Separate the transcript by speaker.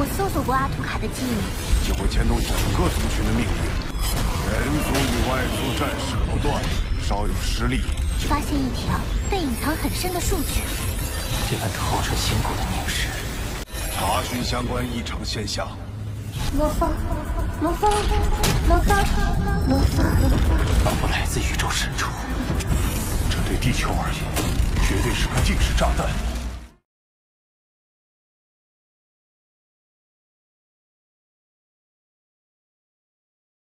Speaker 1: 我搜索过阿图卡的记忆，
Speaker 2: 就会牵动整个族群的命运。人族与外族战事不断，稍有失利，
Speaker 1: 发现一条被隐藏很深的数据。
Speaker 3: 这份透彻辛苦的凝视，
Speaker 2: 查询相关异常现象。
Speaker 1: 魔方，
Speaker 3: 仿佛来自宇宙深处。这对地球而言，绝对是个定时炸弹。